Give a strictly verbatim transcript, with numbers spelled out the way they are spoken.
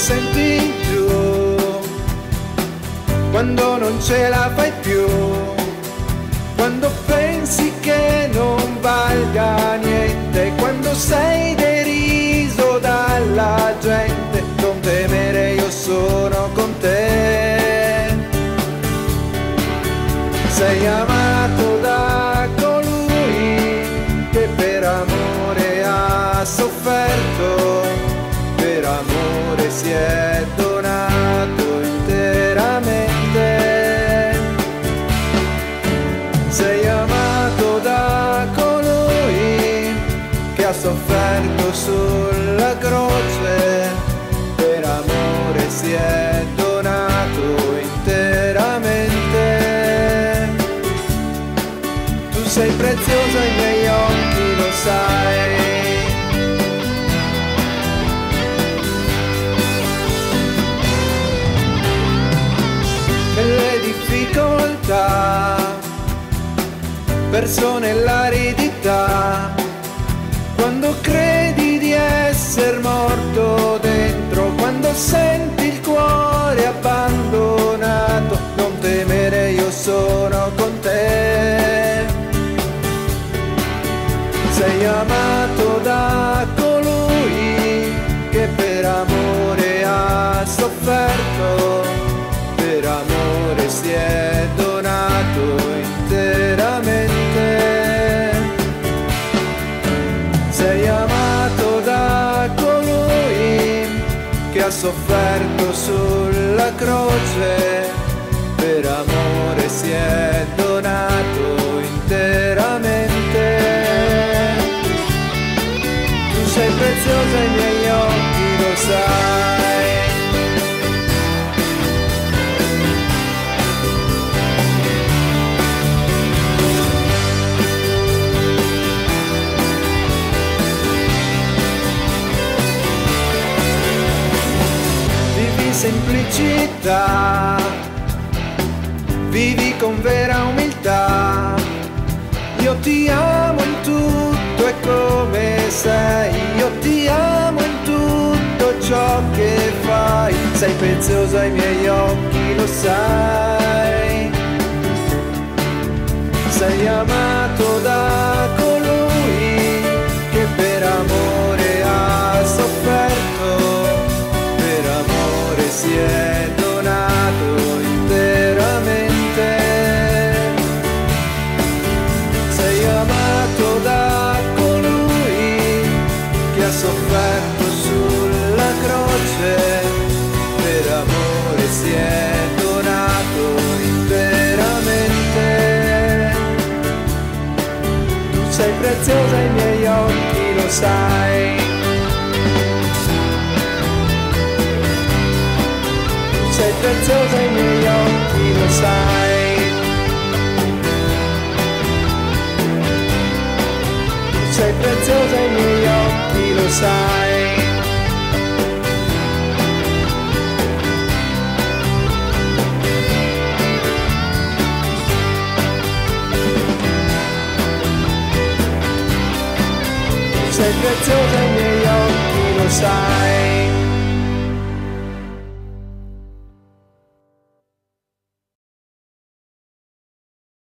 senti più, quando non ce la fai più, quando pensi che non valga niente, quando sei deriso dalla gente, non temere, io sono con te. Sei amato da colui che per amore ha sofferto, per amore si è donato interamente. Sei amato da colui che ha sofferto sulla croce, per amore si è donato interamente. Tu sei preziosa ai miei occhi, lo sai. Nelle difficoltà, perso nell'aridità, quando credi di esser morto dentro, quando senti il cuore abbandonato, non temere, io sono con te. Sei amato da colui che per amore ha sofferto, per amore si è donato interamente. Sei amato da colui che ha sofferto sulla croce, per amore si è donato interamente. Tu sei preziosa ai miei occhi, lo sai. Semplicità, vivi con vera umiltà, io ti amo in tutto e come sei, io ti amo in tutto ciò che fai, sei preziosa ai miei occhi, lo sai. Sei amato da colui che per amore ha sofferto, si è donato interamente. Sei amato da colui che ha sofferto sulla croce, per amore si è donato interamente. Tu sei preziosa ai miei occhi, lo sai. Sei preziosa ai miei occhi, lo sai. Sei preziosa ai miei occhi, lo sai. Sei preziosa ai miei occhi, lo sai.